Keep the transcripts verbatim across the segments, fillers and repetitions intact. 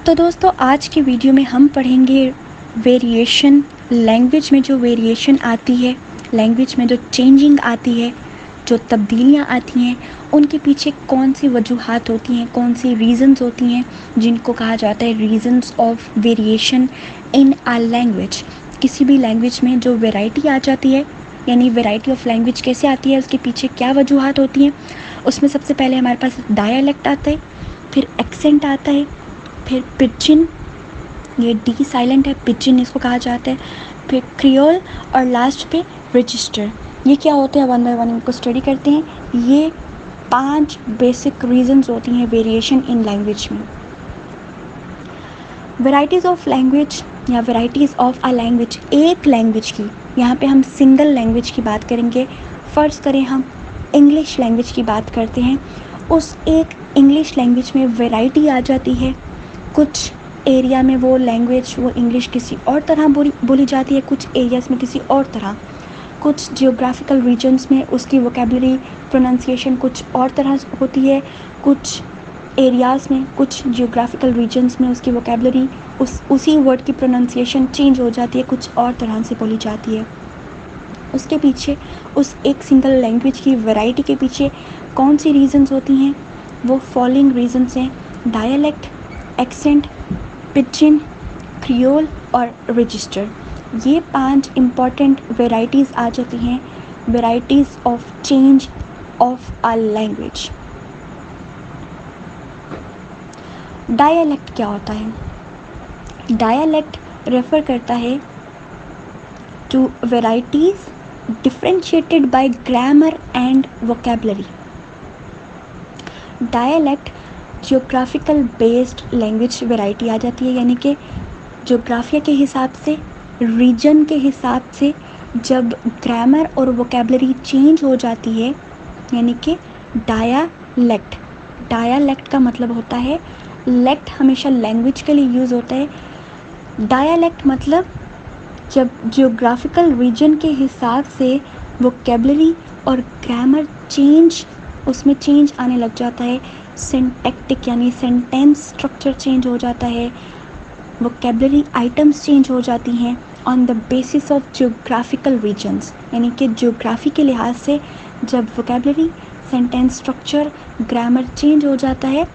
तो दोस्तों आज की वीडियो में हम पढ़ेंगे वेरिएशन। लैंग्वेज में जो वेरिएशन आती है, लैंग्वेज में जो चेंजिंग आती है, जो तब्दीलियाँ आती हैं, उनके पीछे कौन सी वजूहात होती हैं, कौन सी रीज़न्स होती हैं, जिनको कहा जाता है reasons of variation in a language. किसी भी लैंग्वेज में जो वैरायटी आ जाती है, यानी वैरायटी ऑफ लैंग्वेज कैसे आती है, उसके पीछे क्या वजूहात होती हैं। उसमें सबसे पहले हमारे पास डायलेक्ट आता है, फिर एक्सेंट आता है, फिर पिचिन, ये डी साइलेंट है, पिचिन इसको कहा जाता है, फिर क्रियोल और लास्ट पे रजिस्टर। ये क्या होते हैं, वन बाय वन इनको स्टडी करते हैं। ये पांच बेसिक रीजंस होती हैं वेरिएशन इन लैंग्वेज में। वैरायटीज़ ऑफ लैंग्वेज या वैरायटीज़ ऑफ अ लैंग्वेज, एक लैंग्वेज की, यहाँ पे हम सिंगल लैंग्वेज की बात करेंगे। फ़र्ज़ करें हम इंग्लिश लैंग्वेज की बात करते हैं, उस एक इंग्लिश लैंग्वेज में वैरायटी आ जाती है। कुछ एरिया में वो लैंग्वेज, वो इंग्लिश किसी और तरह बोली बोली जाती है, कुछ एरियाज़ में किसी और तरह, कुछ जियोग्राफिकल रीजन्स में उसकी वोकेबलरी प्रोनाउंसिएशन कुछ और तरह होती है, कुछ एरियाज़ में, कुछ जियोग्राफिकल रीजन्स में उसकी वोकेबलरी, उस उसी वर्ड की प्रोनाउंसिएशन चेंज हो जाती है, कुछ और तरह से बोली जाती है। उसके पीछे, उस एक सिंगल लैंग्वेज की वैरायटी के पीछे कौन सी रीजन्स होती हैं, वो फॉलोइंग रीजन्स हैं: डायलेक्ट, एक्सेंट, पिचिन, क्रियोल और रजिस्टर। ये पांच इम्पॉर्टेंट वेराइटीज़ आ जाती हैं, varieties of change of a language. Dialect क्या होता है? डायलेक्ट रेफर करता है to varieties differentiated by grammar and vocabulary. Dialect geographical based language variety आ जाती है, यानी कि जियोग्राफिया के हिसाब से, रीजन के हिसाब से जब ग्रामर और वोकेबलरी चेंज हो जाती है, यानी कि डायालेक्ट। डायालेक्ट का मतलब होता है, लेक्ट हमेशा लैंग्वेज के लिए यूज़ होता है, डायालेक्ट मतलब जब जियोग्राफिकल रीजन के हिसाब से वोकेबलरी और ग्रामर चेंज, उसमें चेंज आने लग जाता है, सिंटैक्टिक यानी सेंटेंस स्ट्रक्चर चेंज हो जाता है, वोकेबलरी आइटम्स चेंज हो जाती हैं on the basis of geographical reasons, यानी कि जियोग्राफी के लिहाज से जब vocabulary, sentence structure, grammar change हो जाता है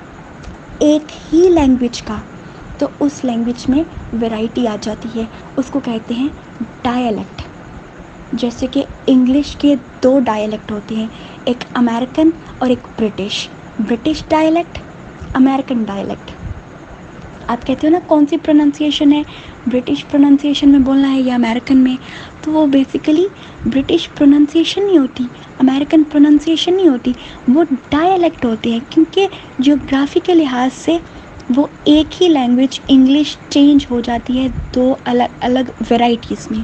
एक ही लैंग्वेज का, तो उस लैंग्वेज में वैरायटी आ जाती है, उसको कहते हैं डायलेक्ट। जैसे कि इंग्लिश के दो डायलेक्ट होते हैं, एक अमेरिकन और एक British. British dialect, American dialect. आप कहते हो ना कौन सी प्रोनाउंसिएशन है, ब्रिटिश प्रोनाउंसिएशन में बोलना है या अमेरिकन में, तो वो बेसिकली ब्रिटिश प्रोनाउंसिएशन नहीं होती, अमेरिकन प्रोनाउंसिएशन नहीं होती, वो डायलेक्ट होते हैं, क्योंकि जियोग्राफी के लिहाज से वो एक ही लैंग्वेज इंग्लिश चेंज हो जाती है दो अलग अलग वेराइटीज़ में।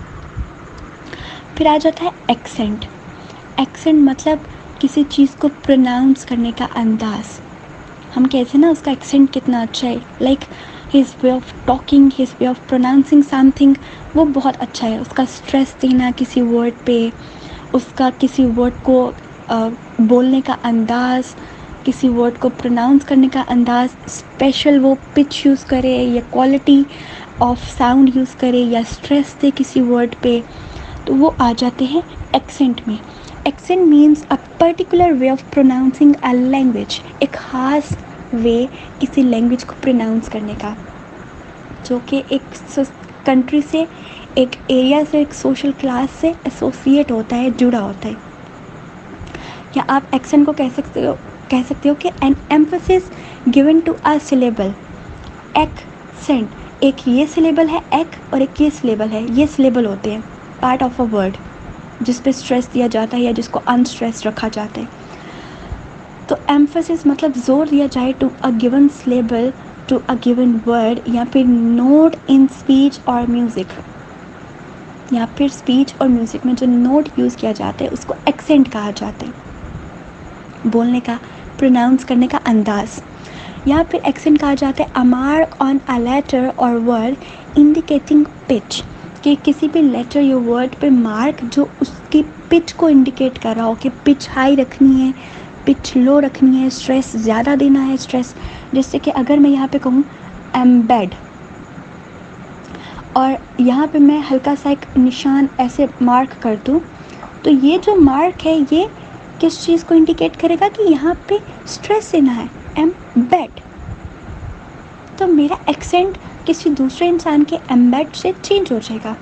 फिर आ जाता है एक्सेंट। एक्सेंट मतलब किसी चीज़ को प्रोनाउंस करने का अंदाज़। हम कहते हैं ना उसका एक्सेंट कितना अच्छा है, like his way of talking, his way of pronouncing something, वो बहुत अच्छा है। उसका स्ट्रेस देना किसी वर्ड पे, उसका किसी वर्ड को आ, बोलने का अंदाज़, किसी वर्ड को प्रोनाउंस करने का अंदाज़, स्पेशल वो पिच यूज़ करे या क्वालिटी ऑफ साउंड यूज़ करे या स्ट्रेस दे किसी वर्ड पे, तो वो आ जाते हैं एक्सेंट में। Accent means a particular way of pronouncing a language, एक ख़ास वे किसी लैंग्वेज को प्रोनाउंस करने का, जो कि एक कंट्री से, एक एरिया से, एक सोशल क्लास से एसोसिएट होता है, जुड़ा होता है। या आप एक्सेंट को कह सकते हो कह सकते हो कि an emphasis given to a syllable. Accent, एक ये सिलेबल है एक, और एक ये सिलेबल है, ये सिलेबल होते हैं पार्ट ऑफ अ वर्ड जिस पे स्ट्रेस दिया जाता है या जिसको अनस्ट्रेस रखा जाता है। तो एम्फसिस मतलब जोर दिया जाए to a given syllable, to a given word, या फिर नोट इन स्पीच और म्यूज़िक, या फिर स्पीच और म्यूज़िक में जो नोट यूज़ किया जाता है उसको एक्सेंट कहा जाता है, बोलने का, प्रोनाउंस करने का अंदाज़। या फिर एक्सेंट कहा जाता है a mark on a letter और वर्ड इंडिकेटिंग पिच, कि किसी भी लेटर या वर्ड पे मार्क जो उसकी पिच को इंडिकेट कर रहा हो कि पिच हाई रखनी है, पिच लो रखनी है, स्ट्रेस ज़्यादा देना है, स्ट्रेस जैसे कि अगर मैं यहाँ पे कहूँ एम्बेड और यहाँ पे मैं हल्का सा एक निशान ऐसे मार्क कर दूँ, तो ये जो मार्क है ये किस चीज़ को इंडिकेट करेगा कि यहाँ पे स्ट्रेस देना है, एम्बेड। तो मेरा एक्सेंट किसी दूसरे इंसान के एम्बेड से चेंज हो जाएगा।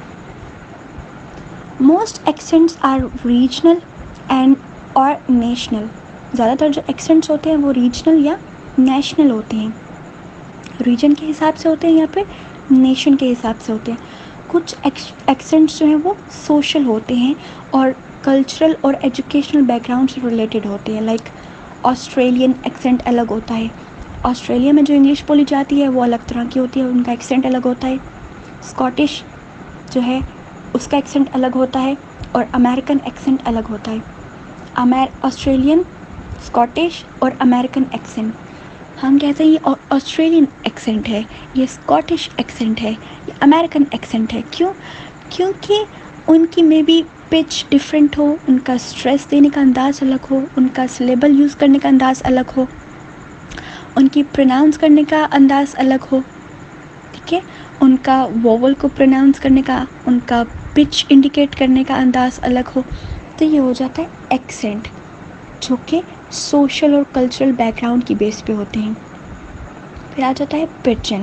Most accents are regional and और नेशनल। ज़्यादातर जो एक्सेंट्स होते हैं वो रीजनल या नेशनल होते हैं, रीजन के हिसाब से होते हैं या फिर नेशन के हिसाब से होते हैं। कुछ एक्सेंट्स जो हैं वो सोशल होते हैं और कल्चरल और एजुकेशनल बैकग्राउंड से रिलेटेड होते हैं। लाइक ऑस्ट्रेलियन एक्सेंट अलग होता है, ऑस्ट्रेलिया में जो इंग्लिश बोली जाती है वो अलग तरह की होती है, उनका एक्सेंट अलग होता है। स्कॉटिश जो है उसका एक्सेंट अलग होता है और अमेरिकन एक्सेंट अलग होता है। अमेर ऑस्ट्रेलियन, स्कॉटिश और अमेरिकन एक्सेंट, हम कहते हैं ये ऑस्ट्रेलियन एक्सेंट है, ये स्कॉटिश एक्सेंट है, ये अमेरिकन एक्सेंट है। क्यों? क्योंकि उनकी मे बी पिच डिफरेंट हो, उनका स्ट्रेस देने का अंदाज़ अलग हो, उनका सिलेबल यूज़ करने का अंदाज़ अलग हो, उनकी प्रोनाउंस करने का अंदाज़ अलग हो, ठीक है, उनका वोवल को प्रोनाउंस करने का, उनका पिच इंडिकेट करने का अंदाज़ अलग हो। तो ये हो जाता है एक्सेंट, जो कि सोशल और कल्चरल बैकग्राउंड की बेस पे होते हैं। फिर आ जाता है पिजन।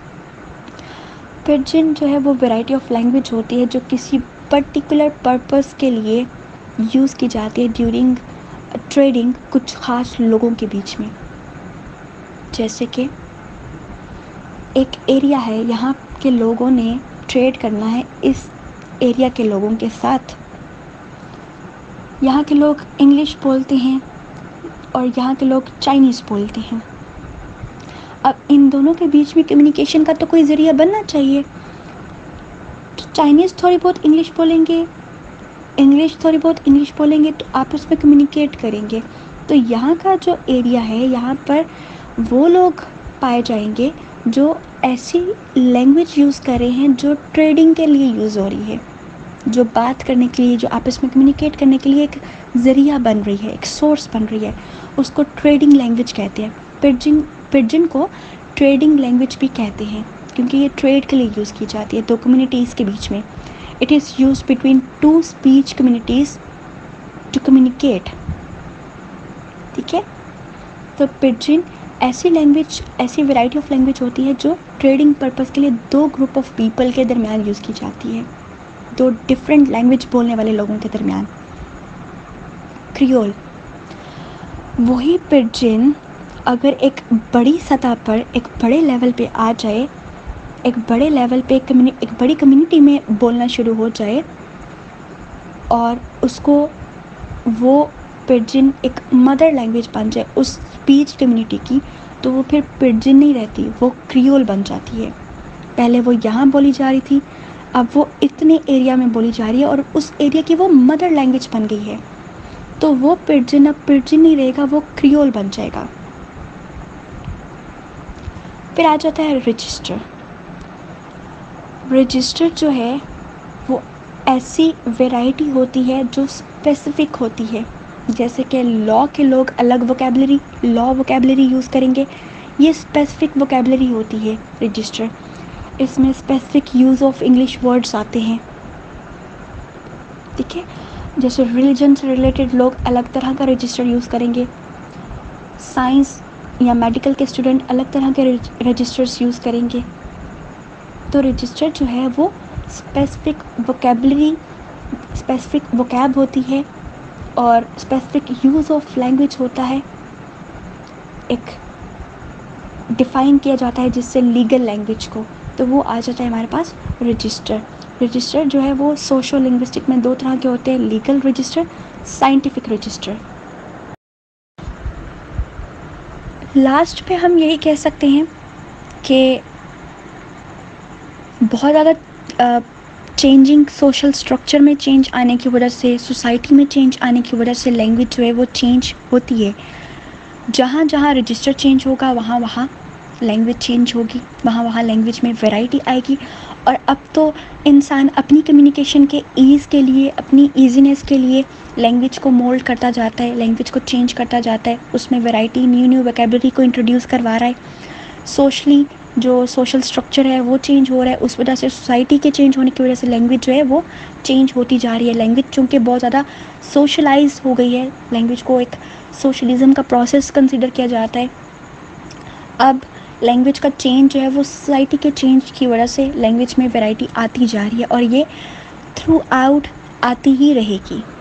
पिजन जो है वो वैरायटी ऑफ लैंग्वेज होती है जो किसी पर्टिकुलर पर्पस के लिए यूज़ की जाती है ड्यूरिंग ट्रेडिंग कुछ ख़ास लोगों के बीच में। जैसे कि एक एरिया है, यहाँ के लोगों ने ट्रेड करना है इस एरिया के लोगों के साथ। यहाँ के लोग इंग्लिश बोलते हैं और यहाँ के लोग चाइनीज़ बोलते हैं। अब इन दोनों के बीच में कम्युनिकेशन का तो कोई ज़रिया बनना चाहिए। तो चाइनीज़ थोड़ी बहुत इंग्लिश बोलेंगे, इंग्लिश थोड़ी बहुत इंग्लिश बोलेंगे, तो आपस में कम्युनिकेट करेंगे। तो यहाँ का जो एरिया है, यहाँ पर वो लोग पाए जाएंगे जो ऐसी लैंग्वेज यूज़ कर रहे हैं जो ट्रेडिंग के लिए यूज़ हो रही है, जो बात करने के लिए, जो आपस में कम्युनिकेट करने के लिए एक ज़रिया बन रही है, एक सोर्स बन रही है, उसको ट्रेडिंग लैंग्वेज कहते हैं। पिजन पिजन को ट्रेडिंग लैंग्वेज भी कहते हैं क्योंकि ये ट्रेड के लिए यूज़ की जाती है दो कम्युनिटीज़ के बीच में। It is use between two speech communities to communicate, ठीक है। तो पिजन ऐसी लैंग्वेज, ऐसी वैरायटी ऑफ लैंग्वेज होती है जो ट्रेडिंग पर्पस के लिए दो ग्रुप ऑफ पीपल के दरमियान यूज़ की जाती है, दो डिफरेंट लैंग्वेज बोलने वाले लोगों के दरमियान। क्रियोल, वही पिजन अगर एक बड़ी सतह पर, एक बड़े लेवल पे आ जाए, एक बड़े लेवल पे एक एक बड़ी कम्युनिटी में बोलना शुरू हो जाए और उसको वो पिजन एक मदर लैंग्वेज बन जाए उस स्पीच कम्युनिटी की, तो वो फिर पिजन नहीं रहती, वो क्रियोल बन जाती है। पहले वो यहाँ बोली जा रही थी, अब वो इतने एरिया में बोली जा रही है और उस एरिया की वो मदर लैंग्वेज बन गई है, तो वो पिजन अब पिजन नहीं रहेगा, वो क्रियोल बन जाएगा। फिर आ जाता है रजिस्टर। रजिस्टर जो है वो ऐसी वैरायटी होती है जो स्पेसिफिक होती है। जैसे कि लॉ के लोग अलग वोकैबलरी, लॉ वोकैबलरी यूज़ करेंगे, ये स्पेसिफिक वोकैबलरी होती है रजिस्टर। इसमें specific use of English words आते हैं, ठीक है। जैसे रिलीजन से रिलेटेड लोग अलग तरह का रजिस्टर यूज़ करेंगे, साइंस या मेडिकल के स्टूडेंट अलग तरह के रजिस्टर्स यूज़ करेंगे। तो रजिस्टर जो है वो स्पेसिफिक वोकैबलरी, स्पेसिफिक वोकैब होती है और स्पेसिफिक यूज़ ऑफ लैंग्वेज होता है, एक डिफ़ाइन किया जाता है जिससे लीगल लैंग्वेज को, तो वो आ जाता है हमारे पास रजिस्टर। रजिस्टर जो है वो सोशो लिंग्विस्टिक में दो तरह के होते हैं, legal register, scientific register. Last पे हम यही कह सकते हैं कि बहुत ज़्यादा चेंजिंग सोशल स्ट्रक्चर में चेंज आने की वजह से, सोसाइटी में चेंज आने की वजह से लैंग्वेज जो है वो चेंज होती है। जहाँ जहाँ रजिस्टर चेंज होगा वहाँ वहाँ लैंग्वेज चेंज होगी, वहाँ वहाँ लैंग्वेज में वैरायटी आएगी। और अब तो इंसान अपनी कम्युनिकेशन के ईज़ के लिए, अपनी ईजीनेस के लिए लैंग्वेज को मोल्ड करता जाता है, लैंग्वेज को चेंज करता जाता है, उसमें वैरायटी, न्यू न्यू वोकेबलरी को इंट्रोड्यूस करवा रहा है। सोशली जो सोशल स्ट्रक्चर है वो चेंज हो रहा है, उस वजह से सोसाइटी के चेंज होने की वजह से लैंग्वेज जो है वो चेंज होती जा रही है। लैंग्वेज चूँकि बहुत ज़्यादा सोशलाइज हो गई है, लैंग्वेज को एक सोशलिज्म का प्रोसेस कंसिडर किया जाता है। अब लैंग्वेज का चेंज जो है वो सोसाइटी के चेंज की वजह से लैंग्वेज में वैरायटी आती जा रही है और ये थ्रू आउट आती ही रहेगी।